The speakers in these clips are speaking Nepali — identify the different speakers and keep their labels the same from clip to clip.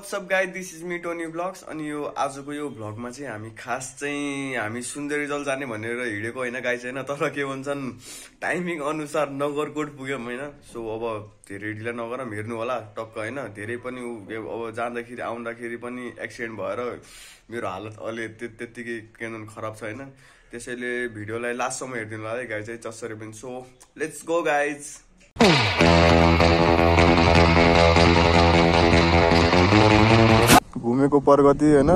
Speaker 1: WhatsApp guys, this is me Tony blogs. अनि यो आजको यो भ्लगमा चाहिँ हामी खास चाहिँ हामी सुन्दरीजल जाने भनेर हिँडेको होइन गाइज होइन, तर के भन्छन् टाइमिङ अनुसार नगरकोट पुग्यौँ होइन। सो अब धेरै ढिला नगरौँ, हेर्नु होला टक्क होइन। धेरै पनि अब जाँदाखेरि आउँदाखेरि पनि एक्सिडेन्ट भएर मेरो हालत अलि त्यत्तिकै केनन खराब छ होइन। त्यसैले भिडियोलाई लास्टसम्म हेरिदिनु होला है गाइज है, जसरी पनि। So let's go guys. घुमेको प्रगति होइन।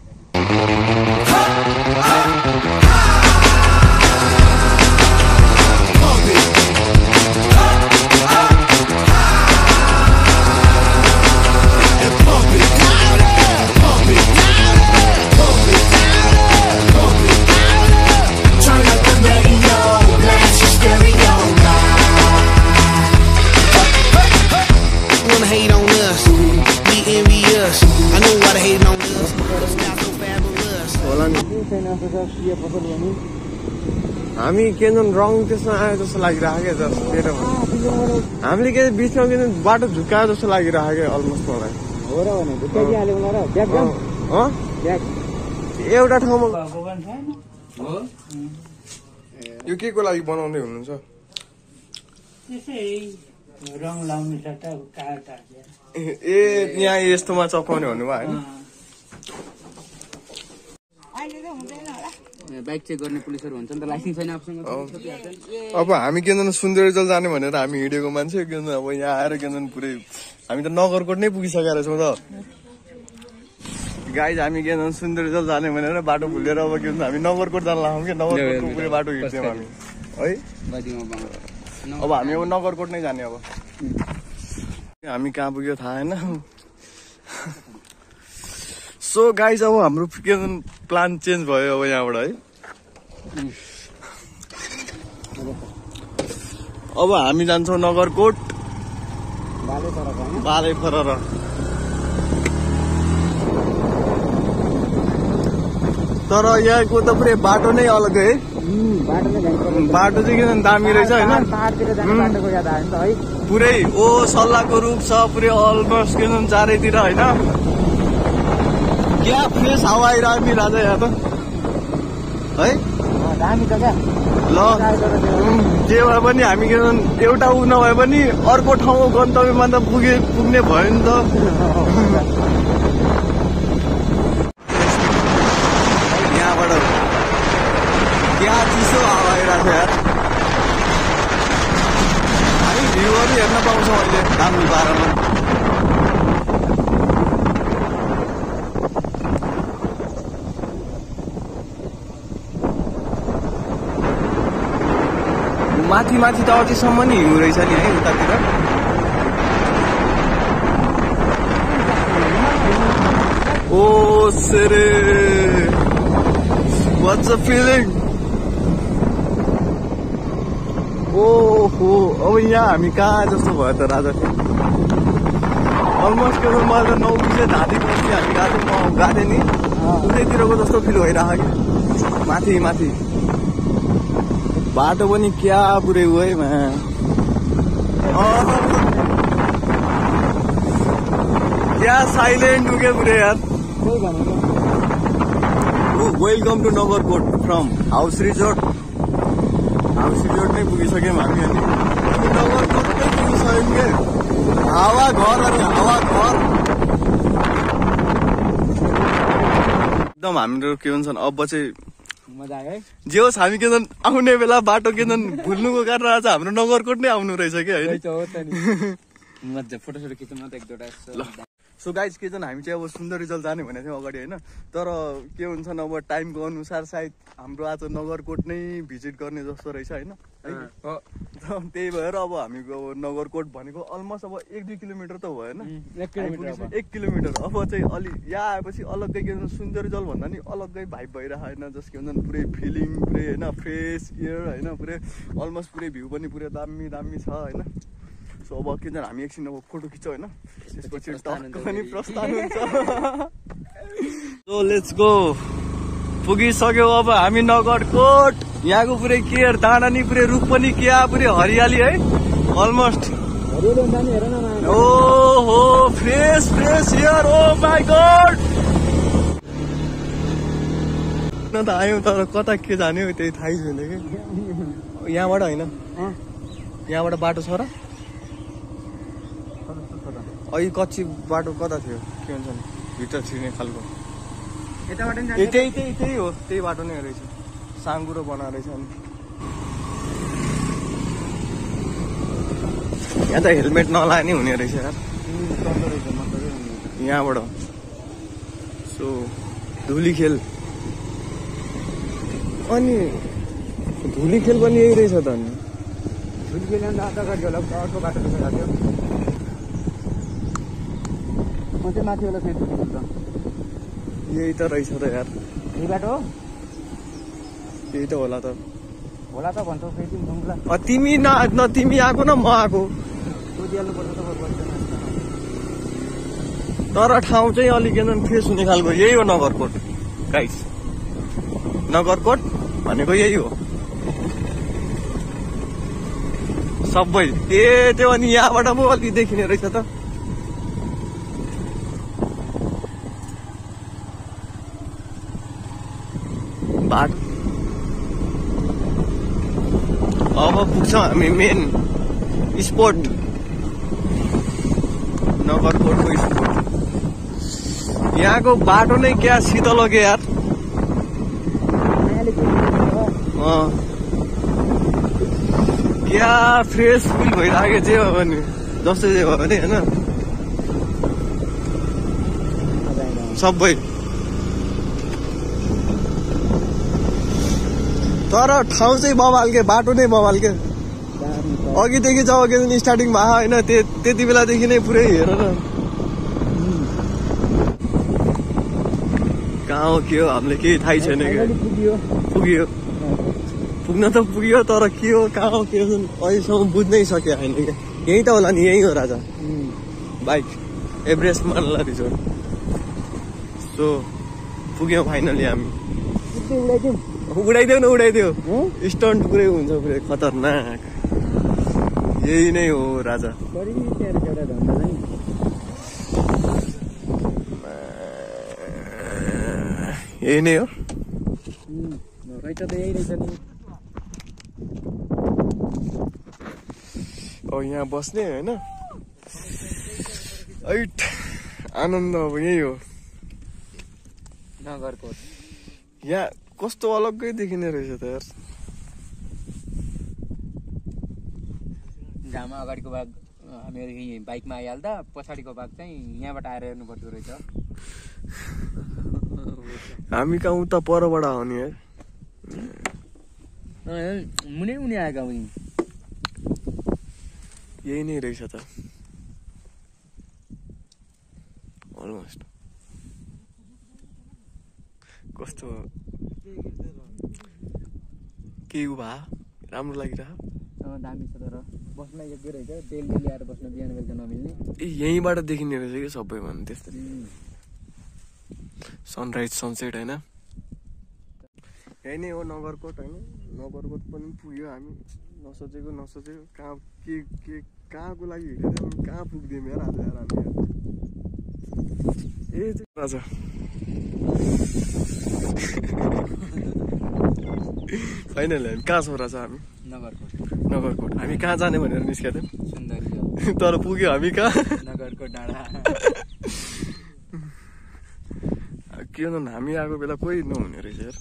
Speaker 1: हामी केजन रङ त्यसमा आयो जस्तो लागिरहेको क्या, जस्तो हामीले के बिचमा के बाटो झुक्कायो जस्तो लागिरहेको क्या अलमोस्ट मलाई। एउटा ठाउँमा यो के को लागि बनाउँदै हुनुहुन्छ? ए यहाँ यस्तोमा चपाउने भन्नुभयो होइन।
Speaker 2: बाइक चेक गर्ने पुलिसहरु हुन्छ नि त, लाइसेन्स छैन आफूसँग।
Speaker 1: अब हामी केन्द्र सुन्दरीजल जाने भनेर हामी हिँडेको मान्छे केन्द्र अब यहाँ आएर केन्द्र पुरै हामी त नगरकोट नै पुगिसकेका छौँ त गाइज। हामी केन्द्र सुन्दरीजल जाने भनेर बाटो भुलेर अब के भन्छ हामी नगरकोट जान लाग्यौँ कि नगरकोटको पुरै बाटो हिँड्थ्यौँ हामी है। अब हामी अब नगरकोट नै जाने। अब हामी कहाँ पुग्यो थाहा होइन। सो गाइज अब हाम्रो के प्लान चेन्ज भयो अब यहाँबाट है। अब हामी जान्छौँ नगरकोट बाले फरर। तर यहाँको त पुरै बाटो नै अलग्गै है। बाटो चाहिँ किन दामी रहेछ होइन, पुरै ओ सल्लाहको रूप छ पुरै अलमोस्ट के चारैतिर होइन। क्या फ्रेस हावा आइरहेको नि राजा यहाँ त है। ल जे भए पनि हामी के एउटा ऊ नभए पनि अर्को ठाउँको गन्तव्यमा त पुग्ने भयो नि त। यहाँबाट क्या चिसो हावा आइरहेको छ यार। हामी भ्यूहरू हेर्न पाउँछौँ अहिले दामी पारामा। माथि माथि त अझैसम्म नि हिउँ रहेछ नि है उतातिर। ओ सेरे व्हाट्स अ फिलिङ। ओहो अब यहाँ हामी कहाँ जस्तो भयो त राजा। अलमोस्ट के मलाई त 9 बजे धाँदैपछि हामी गएको थिएँ नि उतैतिरको जस्तो फिल भइरहेको कि माथि माथि। बाटो पनि क्या पुरै हो है क्या साइलेन्ट हो क्या पुरै यार। Welcome to Nagarkot from house resort. House resort नै पुगिसक्यौँ हामी अनि नगरकोटमै पुगिसक्यौँ कि हावा घर अनि हावा घर एकदम हाम्रो के भन्छन्। अब चाहिँ मजा आयो है। जे होस् हामी के आउने बेला बाटो के भुल्नुको कारण आज हाम्रो नगरकोट नै आउनु रहेछ कि होइन। मजा फोटोसोटो खिच्नु एक दुईवटा। सो गाइज के हामी चाहिँ अब सुन्दरीजल जाने भनेको थियौँ अगाडि होइन। तर के हुन्छ अब टाइमको अनुसार सायद हाम्रो आज नगरकोट नै भिजिट गर्ने जस्तो रहेछ होइन। त्यही भएर अब हामीको नगरकोट भनेको अलमोस्ट अब 1-2 किलोमिटर त भयो होइन। 1 किलोमिटर। अब चाहिँ अलि यहाँ आएपछि अलग्गै के भन्छ सुन्दरीजल भन्दा नि अलग्गै भाइब भइरहेको होइन। जस के भन्छ पुरै फिलिङ पुरै होइन, फ्रेस एयर होइन, पुरै अलमोस्ट पुरै भ्यू पनि पुरै दामी दामी छ होइन। सो अब के भन्छ हामी एकछिन अब फोटो खिच्छौँ होइन, त्यसपछि टक्क पनि प्रस्थान हुन्छ। So let's go. पुगिसक्यो अब हामी नगरकोट। यहाँको पुरै केयर दाना नि पुरै रुख पनि क्या पुरै हरियाली है अलमोस्ट। ओहो fresh here oh my god न त आयौँ तर कता के जाने हो त्यही थाहै छैन कि यहाँबाट होइन यहाँबाट बाटो छ र अहिले कच्ची बाटो कता थियो के भन्छ नि भित्र छिर्ने खालको त्यही हो त्यही बाटो नै रहेछ साङ्गुरो बनाएर रहेछ अनि यहाँ त हेलमेट नलाने हुने रहेछ यार यहाँबाट सो धुली खेल अनि धुली खेल पनि यही रहेछ त अनि
Speaker 2: धुली खेल आधा गाडी होला अर्को बाटो देखेर गएको म चाहिँ माथि होला फेरि धुली खेल त
Speaker 1: यही त रहेछ त यार
Speaker 2: यही बाटो हो
Speaker 1: यही त होला त
Speaker 2: भन्छौ फेरि ढुङ्ला
Speaker 1: तिमी न तिमी आएको न म आएको
Speaker 2: सोधिहाल्नुपर्छ त
Speaker 1: तर ठाउँ चाहिँ अलिक एकदम फ्रेस हुने खालको यही हो नगरकोट गाइस नगरकोट भनेको यही हो सबै त्यो अनि यहाँबाट पो अलिक देखिने रहेछ त बाटो अब पुग्छौँ हामी मेन स्पोट नगरकोटको स्पोट यहाँको बाटो नै क्या शीतल हो के यार क्या फ्रेस फिल भइरहेको जे हो भने जस्तो जे हो भने होइन सबै तर ठाउँ चाहिँ बवाल के बाटो नै बवाल के अघिदेखि जब के स्टार्टिङ भयो होइन त्यति बेलादेखि नै पुरै हेर न कहाँ हो के हो हामीले केही थाहै छैन पुग्यो पुग्न त पुग्यो तर के हो कहाँ हो के हो अहिलेसम्म बुझ्नै सके होइन क्या यही त होला नि यही हो राजा बाइक एभरेस्ट मानला रिजोर्ट सो पुग्यौँ फाइनली हामी उडाइदेऊ न उडाइदेऊ स्टन्ट पुरै हुन्छ पुरै खतरनाक यही नै हो राजा यही नै हो अब यहाँ बस्ने होइन ऐट आनन्द अब यही हो
Speaker 2: नगरकोट
Speaker 1: यहाँ कस्तो अलग्गै देखिने रहेछ त यार
Speaker 2: घाममा अगाडिको भाग हामीहरू बाइकमा आइहाल्दा पछाडिको भाग चाहिँ यहाँबाट आएर हेर्नु पर्दो रहेछ
Speaker 1: हामी कहाँ उता परबाट आउने है
Speaker 2: मुनै मुनि आएका उनी
Speaker 1: यही नै रहेछ त अलमोस्ट कस्तो के भा राम्रो लागिरह
Speaker 2: दामी छ तर बस्न योग्य रहेछ डेली ल्याएर बस्न बिहान बेलुका नमिल्ने
Speaker 1: यहीँबाट देखिने रहेछ कि सबै भन्नु त्यस्तै सनराइज सनसेट होइन यही नै हो नगरकोट होइन नगरकोट पनि पुग्यो हामी नसोचेको कहाँ के कहाँको लागि हिँडेर कहाँ पुग्दियौँ यार आज यार हामी ए राजा फाइनली हामी कहाँ छौँ राजा हामी नगरकोट हामी कहाँ जाने भनेर निस्केको थियौँ तर पुग्यो हामी कहाँ
Speaker 2: नगरकोट डाँडा
Speaker 1: के भन्छ हामी आएको बेला कोही नहुने रहेछ यार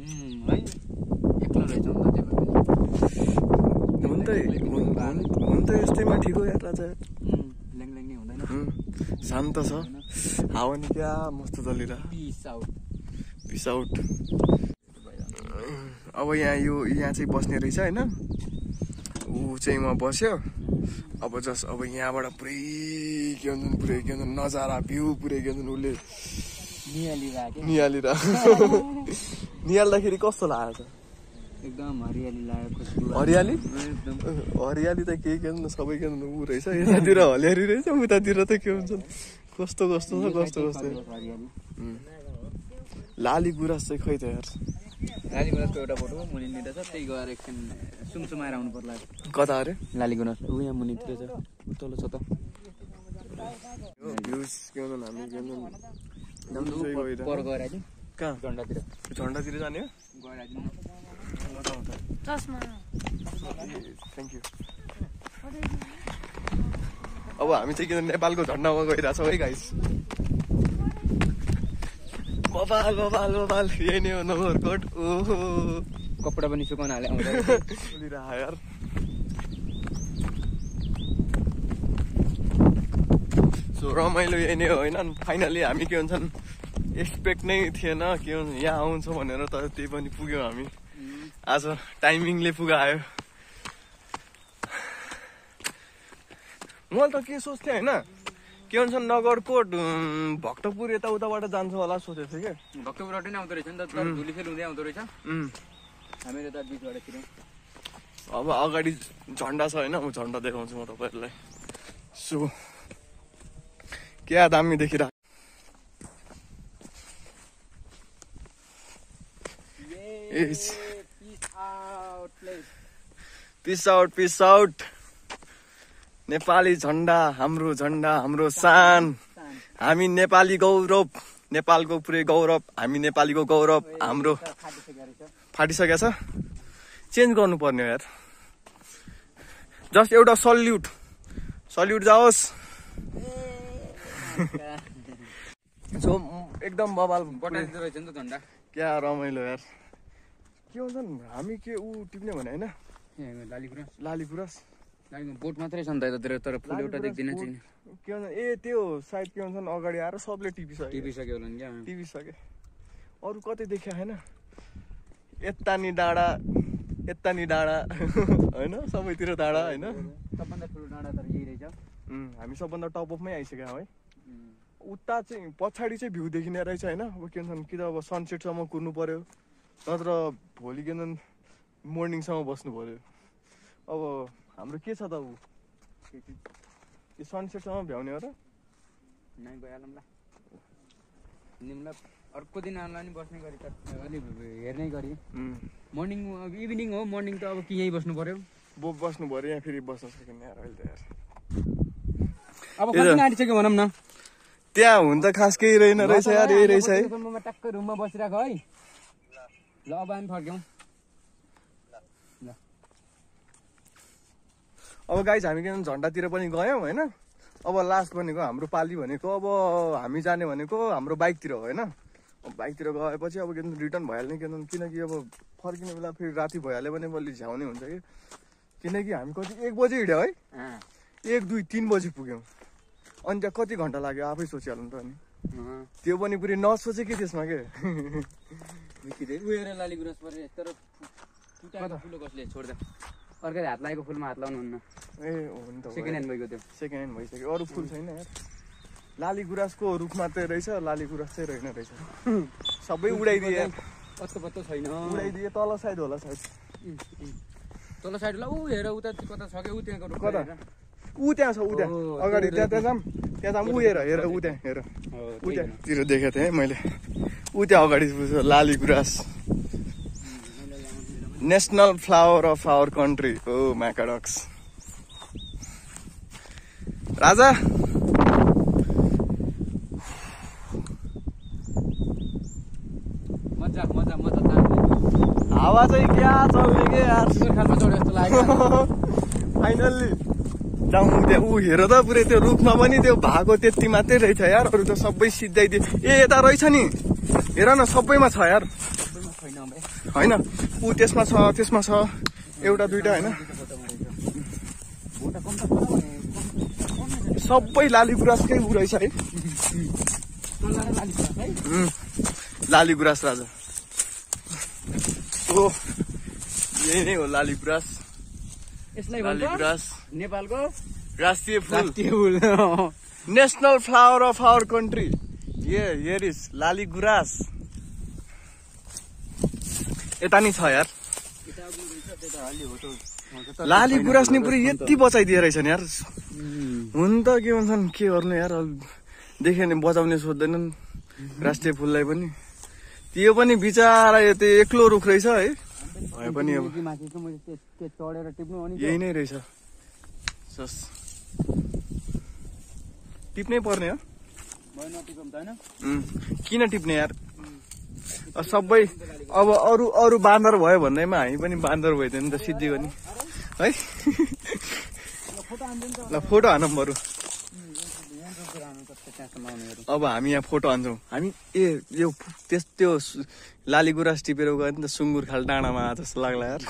Speaker 1: हुन त यस्तैमा ठिक हो यार राजा शान्त छ हावा नि क्या मस्त चलिरह पिस आउट अब यहाँ चाहिँ बस्ने रहेछ होइन ऊ चाहिँ म बस्यो अब यहाँबाट पुरै के भन्छ नजारा भ्यू पुरै के भन्छ उसले निहाल्दाखेरि कस्तो लागेको छ
Speaker 2: एकदम हरियाली लागेको
Speaker 1: हरियाली त के भन्छ सबै के भन्छ ऊ रहेछ यतातिर हरियाली रहेछ उतातिर त के भन्छ कस्तो छ लाली गुराँस चाहिँ खै त यार
Speaker 2: लालीगुराँसको एउटा फोटो मुनितिर छ, त्यही गएर एकछिन सुमसुमाएर आउनु पर्ला।
Speaker 1: कता अरे
Speaker 2: लालीगुराँस ऊ यहाँ मुनितिर छ, तल छ त।
Speaker 1: भ्युज के भनौँ हामी के भनौँ
Speaker 2: पर गएर आइदिउँ
Speaker 1: कहाँ
Speaker 2: झन्डातिर
Speaker 1: झन्डातिर जाने हो
Speaker 2: गएर आइदिउँ न।
Speaker 1: Thank you. अब हामी चाहिँ किन नेपालको झन्डामा गइरहेछौँ है गाइस। बबाल बबाल बबाल यही नै हो नगरकोट। ओहो
Speaker 2: कपडा पनि सुकाउन हाले आउँदा
Speaker 1: यार। सो रमाइलो यही नै हो होइन। फाइनली हामी के भन्छन् एक्सपेक्ट नै थिएन के भन्छ यहाँ आउँछ भनेर, तर त्यही पनि पुग्यौँ हामी आज। टाइमिङले पुगायो। मैले त के सोच्थेँ होइन के भन्छ नगरकोट भक्तपुर यताउताबाट जान्छ होला सोचेको थिएँ क्या।
Speaker 2: भक्तपुरबाट नै आउँदो रहेछ नि त, तर धुलीखेल हुँदै आउँदो रहेछ। हामीहरू त बिचबाट छिर्यौँ।
Speaker 1: अब अगाडि झन्डा छ होइन, म झन्डा देखाउँछु म तपाईँहरूलाई। सो क्या दामी देखिरहेको। Piece out. नेपाली झन्डा हाम्रो शान। हामी नेपाली गौरव, नेपालको पुरै गौरव, हामी नेपालीको गौरव। हाम्रो फाटिसकेको छ, चेन्ज गर्नुपर्ने हो यार। जस्ट एउटा सल्युट जाओस्। सो एकदम बबाल
Speaker 2: बटाइदिँदो रहेछ नि त झन्डा।
Speaker 1: क्या रमाइलो यार। के भन्छन् हामी के ऊ टिप्ने भने होइन लालीगुराँस
Speaker 2: बोट मात्रै छ नि त यतातिर, तर फुल एउटा देख्दिन चाहिँ
Speaker 1: के भन्छ ए त्यो सायद के भन्छन् अगाडि आएर सबले
Speaker 2: टिपिसक्यो होला नि क्या।
Speaker 1: टिपिसके अरू कतै देखिया छैन। यता नि डाँडा होइन, सबैतिर डाँडा होइन।
Speaker 2: सबभन्दा ठुलो डाँडा तर यही रहेछ।
Speaker 1: हामी सबभन्दा टपअपमै आइसक्यौँ है। उता चाहिँ पछाडि चाहिँ भ्यू देखिने रहेछ होइन। अब के भन्छन् कि त अब सनसेटसम्म कुर्नु पर्यो, नत्र भोलि के भन्छन् मोर्निङसम्म बस्नु पर्यो। अब हाम्रो के छ त ऊ यो सनसेटसम्म भ्याउने हो र
Speaker 2: नै गइहालौँ ल। निम्ला अर्को दिन आउला नि बस्ने गरी त अलि हेर्नै गरी। मर्निङ इभिनिङ हो, मर्निङ त अब कि यहीँ बस्नु पर्यो।
Speaker 1: बस्नु पर्यो यहाँ, फेरि बस्न सकिन्न यार अहिले त यार।
Speaker 2: अब कति आँटिसक्यो भनौँ न।
Speaker 1: त्यहाँ हुन त खास केही रहेन रहेछ यार, यही रहेछ है।
Speaker 2: टक्कै रुममा बसिरहेको है। ल अब हामी फर्क्यौँ।
Speaker 1: अब गाइज हामी के झन्डातिर पनि गयौँ होइन। अब लास्ट भनेको हाम्रो पाली भनेको अब हामी जाने भनेको हाम्रो बाइकतिर हो होइन। बाइकतिर गएपछि अब के रिटर्न भइहाल्ने किनकि अब फर्किने बेला फेरि राति भइहाल्यो भने अलि झ्याउने हुन्छ कि। किनकि हामी कति 1 बजे हिँड्यो है, 1, 2, 3 बजी पुग्यौँ। अनि त्यहाँ कति घन्टा लाग्यो आफै सोचिहाल्नु त। अनि त्यो पनि पुरै नसोचे कि त्यसमा के
Speaker 2: उयो लालीगुराँस पर्ने, तर ठुलो कसले छोड्दा अर्कै हात लागेको फुलमा हात लाउनु हुन्न।
Speaker 1: ए हो नि त,
Speaker 2: सेकेन्ड ह्यान्ड भइगयो त्यो।
Speaker 1: सेकेन्ड ह्यान्ड भइसक्यो, अरू फुल छैन यार। लालीगुराँसको रुख मात्रै रहेछ, लालीगुराँस चाहिँ रहेन रहेछ। सबै उडाइदिए,
Speaker 2: पत्तो छैन।
Speaker 1: उडाइदिए तल साइड होला सायद।
Speaker 2: तल साइड ल ऊ हेर उता कता छ कि ऊ त्यहाँ
Speaker 1: कता ऊ त्यहाँ छ, ऊ त्यहाँ अगाडि त्यहाँ जाम ऊ हेर ऊ त्यहाँ हेर ऊ त्यहाँतिर देखेको थिएँ मैले। ऊ त्यहाँ अगाडि लालीगुराँस, national flower of our country. Oh म्याकाडक्स राजा।
Speaker 2: मजा
Speaker 1: हावा चाहिँ क्या चल्ने के यार,
Speaker 2: खालमा चढ्यो जस्तो लाग्यो।
Speaker 1: फाइनल्ली जाउँ त्यहाँ। ऊ हेर त पुरै त्यो रुखमा पनि त्यो भएको त्यति मात्रै रहेछ यार, अरू त सबै सिधाइदियो। ए यता रहेछ नि, हेर न सबैमा छ यार। होइन ऊ त्यसमा छ एउटा दुइटा होइन, सबै लालीगुराँसकै ऊ रहेछ है। लालीगुराँस राजा। ओ यही नै हो लालीगुराँस।
Speaker 2: यसलाई
Speaker 1: लालीगुराँस
Speaker 2: नेपालको
Speaker 1: राष्ट्रिय फुल, national flower of our country. Here is लालीगुराँस। यता नि छ यार लालीगुराँस नि पुरै यति बचाइदिए रहेछ नि यार। हुन त के भन्छन् के गर्नु यार, देख्यो भने बचाउने सोध्दैनन् राष्ट्रिय फुललाई पनि। त्यो पनि बिचारा यो त्यो एक्लो रुख रहेछ है भए पनि अब
Speaker 2: चढेर टिप्नु
Speaker 1: यही नै रहेछ सस टिप्नै पर्ने हो किन टिप्ने यार सबै अब अरू बाँदर भयो भन्दैमा हामी पनि बाँदर भइदियो नि त सिद्धियो नि है ल फोटो हानौँ बरु अब हामी यहाँ फोटो हान्छौँ हामी यो त्यो लालीगुराँस टिपेर गयो नि त सुँगुर खाल डाँडामा जस्तो लाग्ला यार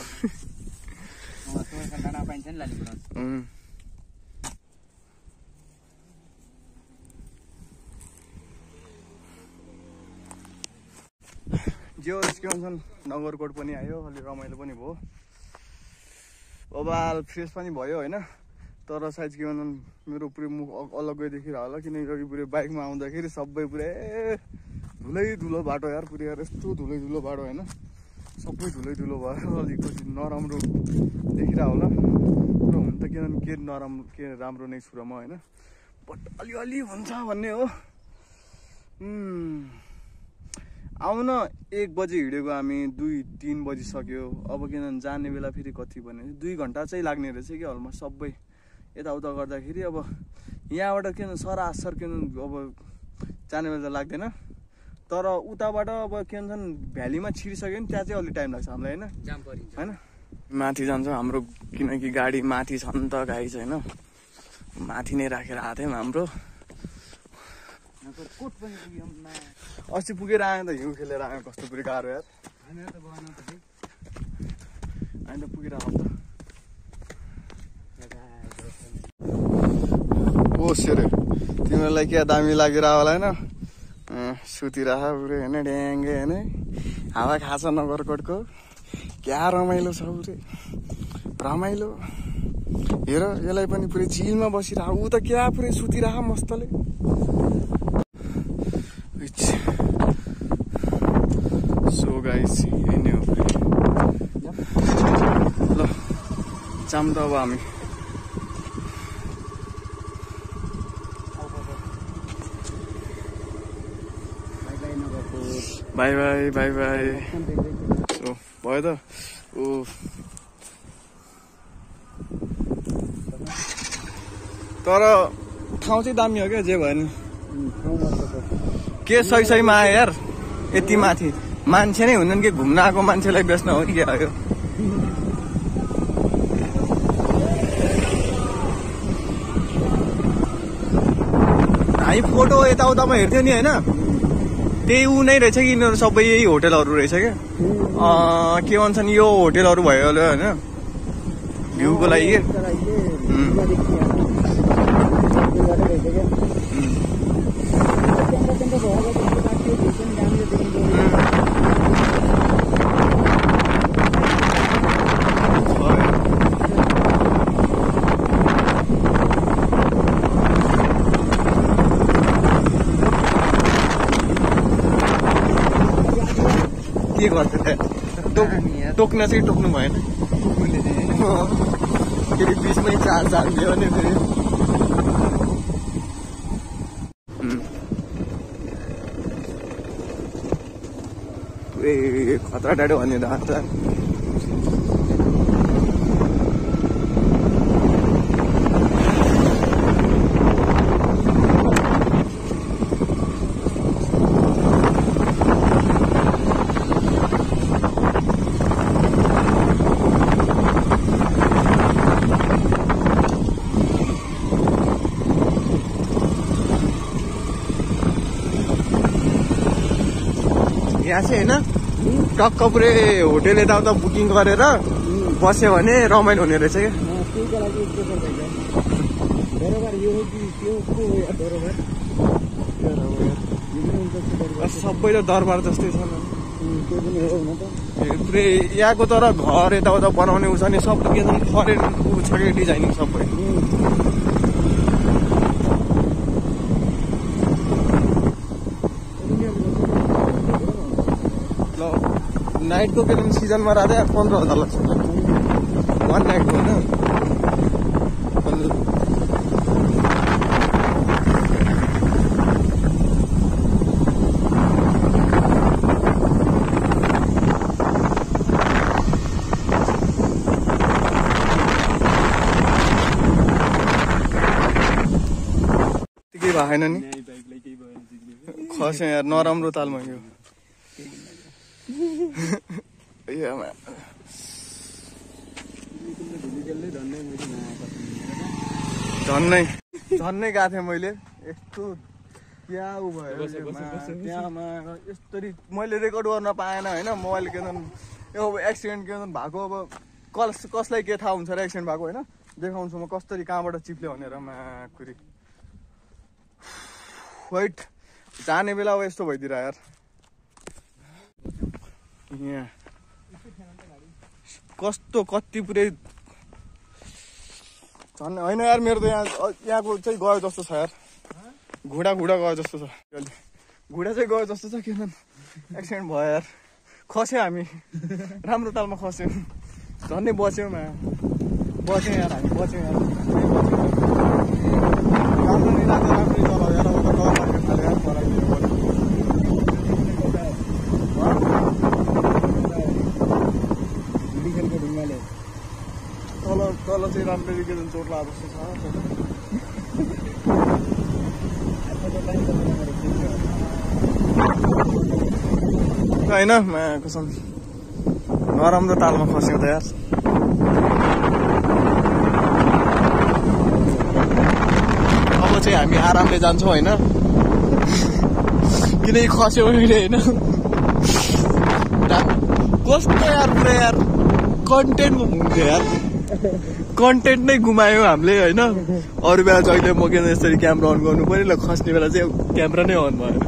Speaker 1: जे होस् के भन्छन् नगरकोट पनि आयो अलि रमाइलो पनि भयो बबाल फ्रेस पनि भयो होइन तर सायद के भन्छन् मेरो पुरै मुख अलग्गै देखिरह होला किनकि अघि पुरै बाइकमा आउँदाखेरि सबै पुरै धुलै धुलो बाटो यार पुरै यार यस्तो धुलै धुलो बाटो होइन सबै धुलै धुलो भएर अलिकति नराम्रो देखिरह होला र हुन त के नराम्रो के राम्रो नै छु र म होइन बट अलिअलि हुन्छ भन्ने हो आउन 1 बजे हिँडेको हामी 2-3 बजिसक्यो अब किनभने जाने बेला फेरि कति भने 2 घन्टा चाहिँ लाग्ने रहेछ कि अलमोस्ट सबै यताउता गर्दाखेरि अब यहाँबाट किन सरासर किन अब जाने बेला त लाग्दैन तर उताबाट अब के भन्छन् भ्यालीमा छिरिसक्यो नि त्यहाँ चाहिँ अलि टाइम लाग्छ हामीलाई होइन माथि जान्छ हाम्रो किनकि गाडी माथि छ नि त गाडी चाहिँ होइन माथि नै राखेर आएको थियौँ हाम्रो अस्ति पुगेर आयो त हिउँ खेलेर आयो कस्तो पुरै गाह्रो यार हामी त पुगेर आउँछ ओ सेरे तिमीहरूलाई क्या दामी लागेर होला होइन सुतिरह पुरै होइन ड्याङ्गे होइन हावा खाछ नगरकोटको क्या रमाइलो छ पुरै रमाइलो हेर यसलाई पनि पुरै झिलमा बसिरह ऊ त क्या पुरै सुतिरह मस्तले सो गाइस यही नै हो ल जाम त अब हामी बाई बाई बाई बाई सो भयो त ओ तर ठाउँ चाहिँ दामी हो क्या जे भयो नि के सहीमा आयो यार यति माथि मान्छे नै हुँदैन कि घुम्न आएको मान्छेलाई बेच्न हो कि आयो हामी फोटो यताउतामा हेर्थ्यो नि होइन त्यही ऊ नै रहेछ कि यिनीहरू सबै यही होटेलहरू रहेछ क्या के भन्छन् यो होटेलहरू भयो होला होइन भ्यूको लागि के गर्छ टोक्न चाहिँ टोक्नु भएन फेरि बिचमै चार्ज हाल्यो भने फेरि खतरा डाडो भन्ने त यहाँ चाहिँ होइन टक्क पुरै होटेल यताउता बुकिङ गरेर बस्यो भने रमाइलो हुने रहेछ क्या सबै त दरबार जस्तै छ पुरै यहाँको तर घर यताउता बनाउने उ छ नि सब के फरेन उ छ कि डिजाइनिङ सबै नाइटको के भन्छ सिजनमा राख्दा 15,000 लाग्छ 1 नाइटको होइन केही भएन नि खस्यो यार नराम्रो तालमा यो झन्नै गएको थिएँ मैले यस्तो क्या उ भयो त्यहाँमा यस्तरी मैले रेकर्ड गर्न पाएन होइन मोबाइल के यो एक्सिडेन्ट के भएको अब कसलाई के थाहा हुन्छ र एक्सिडेन्ट भएको होइन देखाउँछु म कसरी कहाँबाट चिप्ल्यो भनेर माकुरी वेट जाने बेला अब यस्तो भइदिएर यार यहाँ कस्तो कति पुरै झन् होइन यार मेरो त यहाँको चाहिँ गयो जस्तो छ यार घुँडा गयो जस्तो छ घुँडा चाहिँ गयो जस्तो छ किन एक्सिडेन्ट भयो यार खस्यो हामी राम्रो तालमा खस्यौँ झन्डै बच्यौँ यार हामी बच्यौँ यार राम्ररी चलाउ यार अब त डर लाग्यो थाल्यो यार चलाइदिनु पर्यो तल चाहिँ राम्ररी के चोट लाग्यो जस्तो छ होइन कसम नराम्रो तालमा खस्यौँ त यार अब चाहिँ हामी आरामले जान्छौँ होइन किनकि खस्यौँ अहिले होइन कस्तो यार पुरा यार कन्टेन्ट हुन्थ्यो यार कन्टेन्ट नै गुमायौँ हामीले होइन अरू बेला जहिले म किन यसरी क्यामेरा अन गर्नु पऱ्यो ल खस्ने बेला चाहिँ क्यामेरा नै अन भएन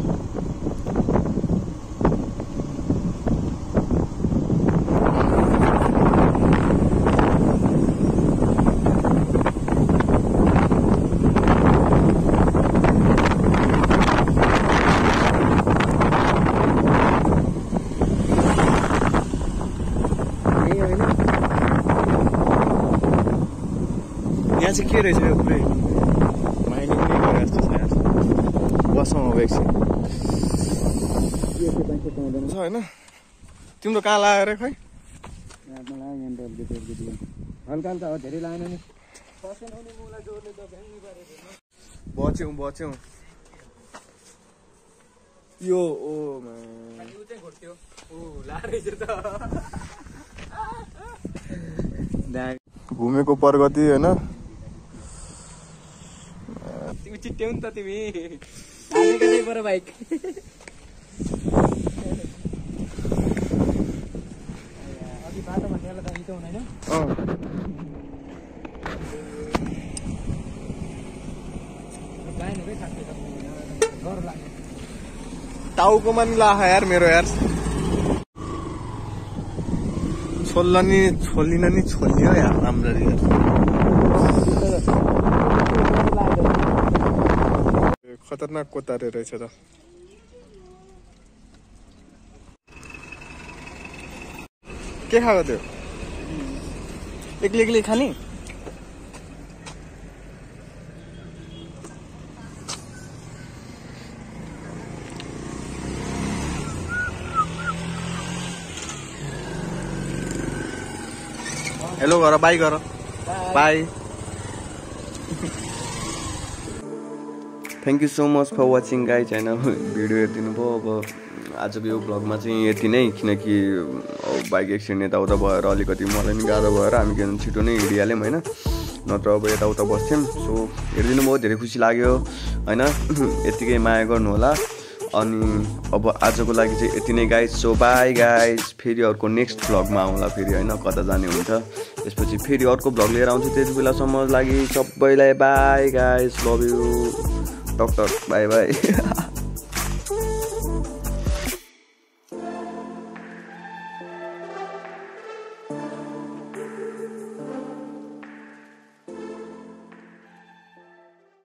Speaker 1: यहाँ चाहिँ के रहेछ यो पुरै माइनिङ नै गरे जस्तो छ यार बसौँ अब एकछिन छ होइन तिम्रो कहाँ लाग्यो रे खै
Speaker 2: हल्का धेरै लागेन नि
Speaker 1: बच्यौँ यो घुमेको प्रगति होइन
Speaker 2: तिमी चिट्ट्यौ नि त तिमी बाइक बाटोमा नेला त नितो हुँदैन
Speaker 1: टाउकोमा नि लाख यार मेरो यार छोलिन नि छोलियो यार राम्ररी यार खतरनाक कोतारे रहेछ त के खाएको थियो एक्लै खाने हेलो गर बाई गर bye thank you so much for watching guys होइन भिडियो हेरिदिनु भयो अब आजको यो भ्लगमा चाहिँ यति नै किनकि बाइक एक्सिडेन्ट यताउता भएर अलिकति मलाई नि गाह्रो भएर हामी किन छिटो नै हिँडिहाल्यौँ होइन नत्र अब यताउता बस्थ्यौँ सो हेरिदिनु भयो धेरै खुसी लाग्यो होइन यतिकै माया गर्नु होला अनि अब आजको लागि चाहिँ यति नै गाइज सो बाई गाइज फेरि अर्को नेक्स्ट भ्लगमा आउँला फेरि होइन कता जाने हुन्छ त्यसपछि फेरि अर्को भ्लग लिएर आउँछु त्यति बेलासम्म लागि सबैलाई bye guys love you doctor bye by